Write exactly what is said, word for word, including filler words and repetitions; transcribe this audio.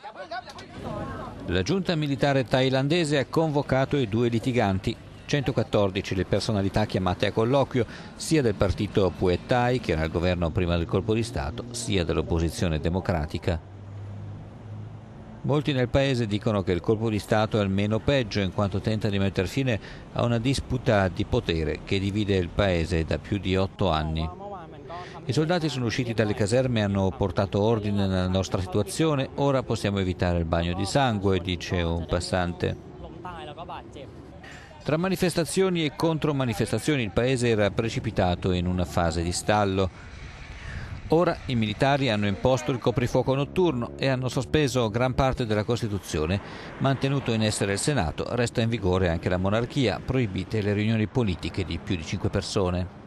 La giunta militare thailandese ha convocato i due litiganti. centoquattordici le personalità chiamate a colloquio, sia del partito Pheu Thai, che era al governo prima del colpo di Stato, sia dell'opposizione democratica. Molti nel paese dicono che il colpo di Stato è il meno peggio, in quanto tenta di mettere fine a una disputa di potere che divide il paese da più di otto anni. I soldati sono usciti dalle caserme e hanno portato ordine nella nostra situazione. Ora possiamo evitare il bagno di sangue, dice un passante. Tra manifestazioni e contromanifestazioni il paese era precipitato in una fase di stallo. Ora i militari hanno imposto il coprifuoco notturno e hanno sospeso gran parte della Costituzione. Mantenuto in essere il Senato, resta in vigore anche la monarchia, proibite le riunioni politiche di più di cinque persone.